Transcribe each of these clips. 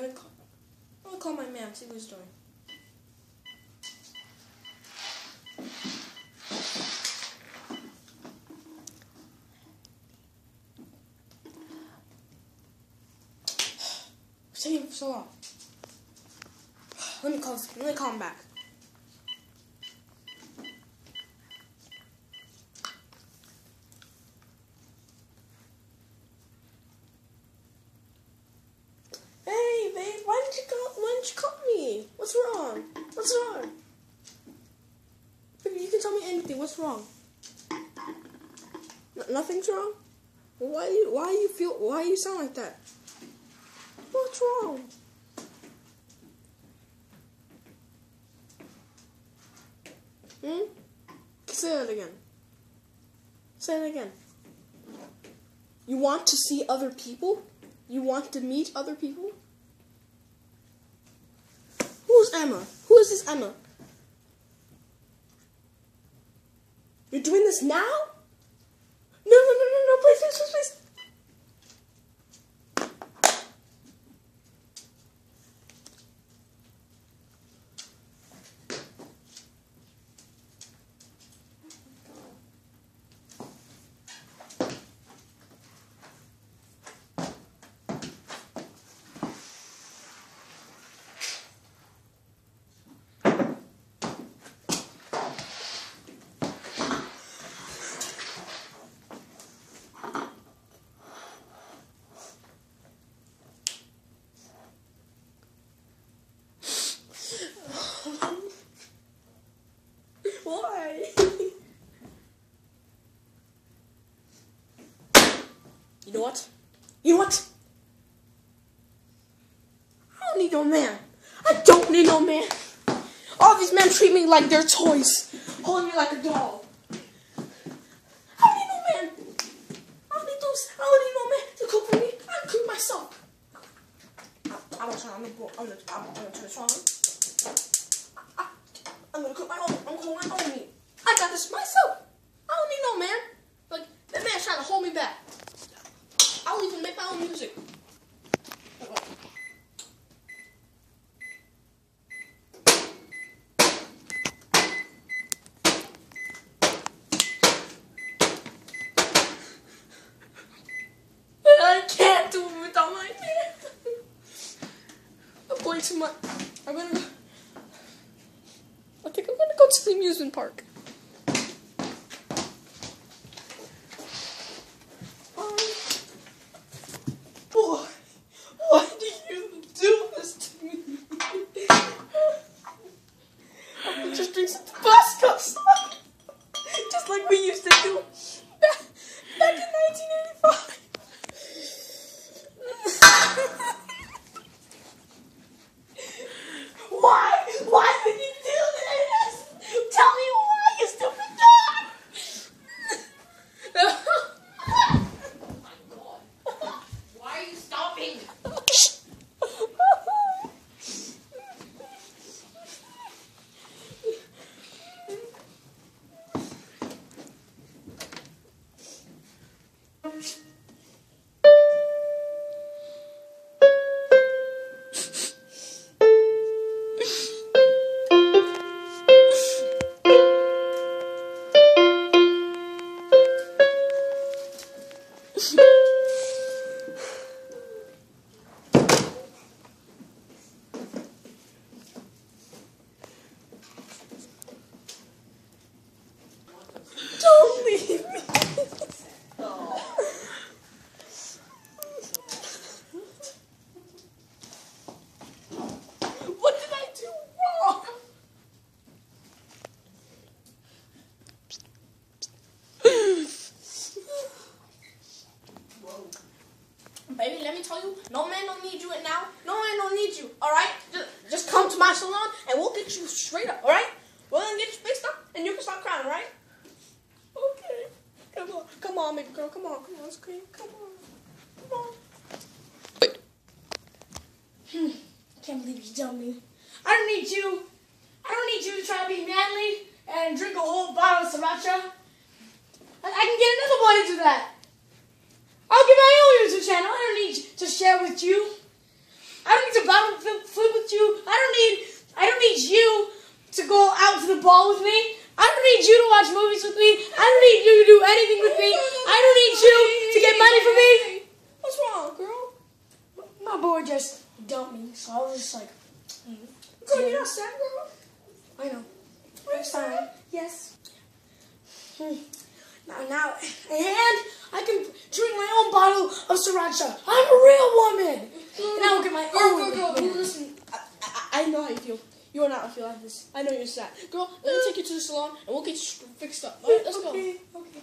I'm gonna call my man, see what he's doing. It's taking so long. Let me call him back. Hey, babe, why didn't you call me? What's wrong? Baby, you can tell me anything. What's wrong? Nothing's wrong? Why do you sound like that? What's wrong? Say that again. Say it again. You want to see other people? You want to meet other people? Who's Emma? Who is this Emma? You're doing this now? No, please. Why? You know what? I don't need no man. I don't need no man. All these men treat me like they're toys, holding me like a doll. I don't need no man. I don't need no man to cook for me. I can cook myself. I'm gonna turn this on. I'm gonna cook my own meat. I got this myself. I don't need no man. Like, that man's trying to hold me back. I'll even make my own music. I can't do it without my man. I'm going to my... I think I'm gonna go to the amusement park. Why do you do this to me? I can just drink some Tabasco sauce, just like we used to do back in 1985. Why did you do this? Tell me why, you stupid dog! Oh my God. Why are you stopping? Don't leave me. What did I do wrong? Baby, let me tell you, no man don't need you right now. No man don't need you, alright? Just come to my salon and we'll get you straight up, alright? We'll then get you fixed up and you can start crying, alright? Okay. Come on, baby girl. Come on, it's okay. Come on. Wait. I can't believe you dumped me. I don't need you. I don't need you to try to be manly and drink a whole bottle of sriracha. I can get another boy to do that. I'll get my own YouTube channel. I don't need to share with you. I don't need to battle watch movies with me. I don't need you to do anything with me. I don't need you to get money from me. What's wrong, girl? My boy just dumped me, so I was just like, Girl, you're not sad, girl. I know. Next time. Yes. Now, and I can drink my own bottle of sriracha. I'm a real woman. And I will get my own. Girl, listen. I know how you feel. You are not feel like this. I know you're sad. Girl, let me take you to the salon and we'll get you fixed up. All right, let's go. Okay.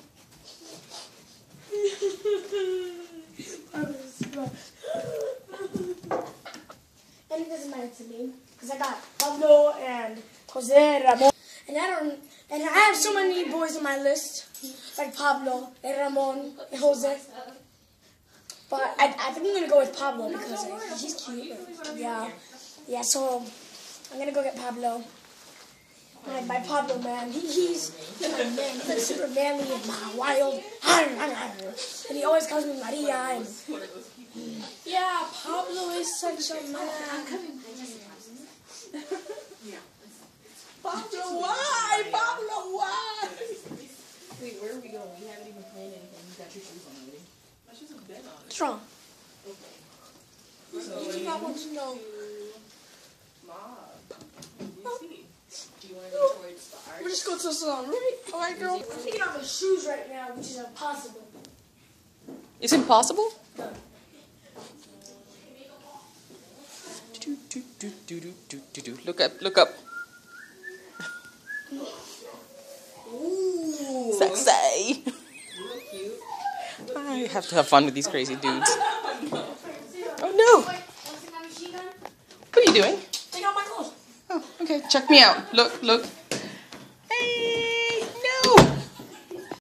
And it doesn't matter to me because I got Pablo and Jose Ramon, and I have so many boys on my list like Pablo and Ramon and Jose. But I think I'm gonna go with Pablo because he's cute. Yeah. So I'm gonna go get Pablo. Like my Pablo, man, he's my man. He's like super manly and wild, and he always calls me Maria. And Yeah, Pablo is such a man. Pablo, why? Pablo, why? Wait, where are we going? We haven't even planned anything. You got your shoes on already. My shoes have been on. what's wrong? Okay. So, You not want to know. Mom, you see? Do you want to go towards the art? We'll just go to the salon, right? All right, girl. I'm thinking of my shoes right now, which is impossible. It's impossible? Look up, look up. Ooh. Sexy. Cute. I have to have fun with these crazy dudes. Oh no! What are you doing? Take out my clothes. Oh, okay. Check me out. Look, look.